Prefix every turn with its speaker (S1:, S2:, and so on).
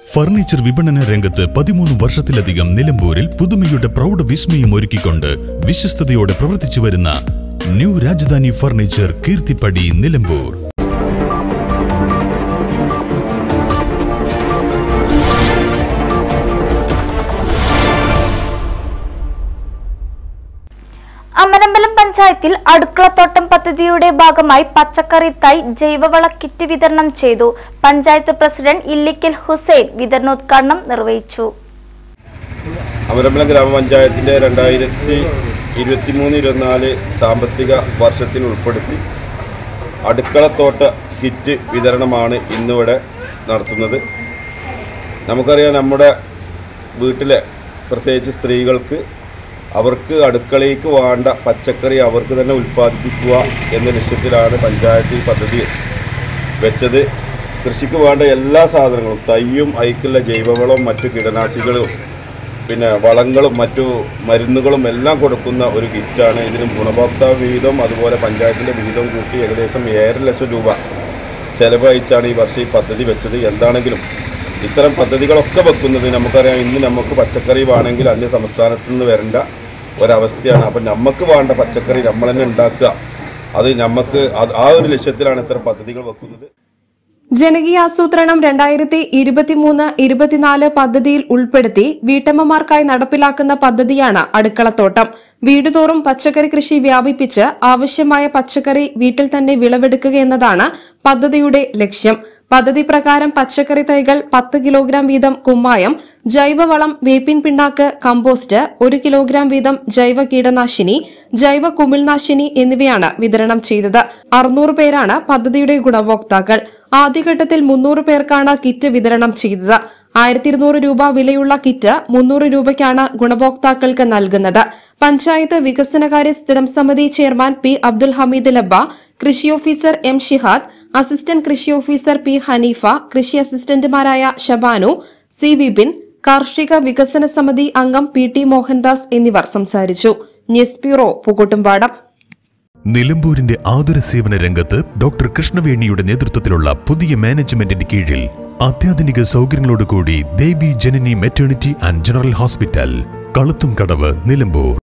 S1: Furniture വിപണന രംഗത്ത് 13 വർഷത്തിലധികം നിലമ്പൂരിൽ പുതുമയുടെ പ്രൗഢ വിസ്മയം ഒരുക്കിക്കൊണ്ട് വിശ്വസ്തയോടെ പ്രവർത്തിച്ചു വരുന്ന ന്യൂ രാജധാനി ഫർണിച്ചർ കീർത്തിപ്പടി നിലമ്പൂർ.
S2: അമരമ്പലം പഞ്ചായത്തിൽ അടുക്കളത്തോട്ടം പദ്ധതിയുടെ ഭാഗമായി പച്ചക്കറി തൈ ജൈവവള കിറ്റ് വിതരണം ചെയ്തു. പഞ്ചായത്ത് പ്രസിഡന്റ് ഇല്ലിക്കൽ ഹുസൈൻ വിതരണോദ്ഘാടനം നിർവഹിച്ചു.
S3: അമരമ്പലം ഗ്രാമപഞ്ചായത്തിന്റെ 2023-24 സാമ്പത്തിക വർഷത്തിൽ ഉൾപ്പെടുത്തി അടുക്കളത്തോട്ട കിറ്റ് വിതരണമാണ് ഇന്നിവിടെ നടത്തുന്നത്. നമുക്കറിയാം, നമ്മുടെ വീട്ടിലെ പ്രത്യേകിച്ച് സ്ത്രീകൾക്ക് അവർക്ക് അടുക്കളയ്ക്ക് വേണ്ട പച്ചക്കറി അവർക്ക് തന്നെ ഉൽപ്പാദിപ്പിക്കുക എന്ന ലക്ഷ്യത്തിലാണ് പഞ്ചായത്ത് ഈ പദ്ധതി വെച്ചത്. കൃഷിക്ക് വേണ്ട എല്ലാ സാധനങ്ങളും തൈയും അയക്കുള്ള ജൈവവളവും മറ്റു കീടനാശികളും പിന്നെ വളങ്ങളും മറ്റു മരുന്നുകളും എല്ലാം കൊടുക്കുന്ന ഒരു കിറ്റാണ്. ഇതിന് ഗുണഭോക്താവ് വിഹിതം അതുപോലെ പഞ്ചായത്തിൻ്റെ വിഹിതം കൂട്ടി ഏകദേശം 7 ലക്ഷം രൂപ ചെലവഴിച്ചാണ് ഈ വർഷം ഈ പദ്ധതി വെച്ചത്. എന്താണെങ്കിലും ഇത്തരം പദ്ധതികളൊക്കെ വെക്കുന്നത് നമുക്കറിയാം, ഇന്ന് നമുക്ക് പച്ചക്കറി വേണമെങ്കിൽ അന്യ സംസ്ഥാനത്ത് നിന്ന് വരേണ്ട ഒരവസ്ഥയാണ്. അപ്പം നമുക്ക് വേണ്ട പച്ചക്കറി നമ്മൾ തന്നെ ഉണ്ടാക്കുക, അത് നമുക്ക് ആ ഒരു ലക്ഷ്യത്തിലാണ് ഇത്തരം പദ്ധതികൾ വെക്കുന്നത്.
S4: ജനകീയാസൂത്രണം 2023-24 പദ്ധതിയിൽ ഉൾപ്പെടുത്തി വീട്ടമ്മമാർക്കായി നടപ്പിലാക്കുന്ന പദ്ധതിയാണ് അടുക്കളത്തോട്ടം. വീടുതോറും പച്ചക്കറി കൃഷി വ്യാപിപ്പിച്ച് ആവശ്യമായ പച്ചക്കറി വീട്ടിൽ തന്നെ വിളവെടുക്കുക എന്നതാണ് പദ്ധതിയുടെ ലക്ഷ്യം. പദ്ധതി പ്രകാരം പച്ചക്കറി തൈകൾ 10 കിലോഗ്രാം വീതം കുമ്മായം, ജൈവവളം, വേപ്പിൻ പിണ്ണാക്ക്, കമ്പോസ്റ്റ്, 1 കിലോഗ്രാം വീതം ജൈവ കീടനാശിനി, ജൈവ കുമിൾനാശിനി എന്നിവയാണ് വിതരണം ചെയ്തത്. 600 പേരാണ് പദ്ധതിയുടെ ഗുണഭോക്താക്കൾ. ആദ്യഘട്ടത്തിൽ 300 പേർക്കാണ് കിറ്റ് വിതരണം ചെയ്തത്. 1200 രൂപ വിലയുള്ള കിറ്റ് 300 രൂപയ്ക്കാണ് ഗുണഭോക്താക്കൾക്ക് നൽകുന്നത്. പഞ്ചായത്ത് വികസനകാര്യ സ്ഥിരം സമിതി ചെയർമാൻ പി അബ്ദുൽ ഹമീദ് ലബ്ബ, കൃഷി ഓഫീസർ എം ഷിഹാദ്, അസിസ്റ്റന്റ് കൃഷി ഓഫീസർ പി ഹനീഫ, കൃഷി അസിസ്റ്റന്റുമാരായ ഷബാനു, സി വിപിൻ, കാർഷിക വികസന സമിതി അംഗം പി ടി മോഹൻദാസ് എന്നിവർ സംസാരിച്ചു. News bureau, Pookkottumpadam.
S1: നിലമ്പൂരിന്റെ ആതുര സേവന രംഗത്ത് ഡോക്ടർ കൃഷ്ണവേണിയുടെ നേതൃത്വത്തിലുള്ള പുതിയ മാനേജ്മെന്റിന്റെ കീഴിൽ അത്യാധുനിക സൗകര്യങ്ങളോടുകൂടി Devi Janani maternity and general hospital, Kaluthumkadavu, Nilambur.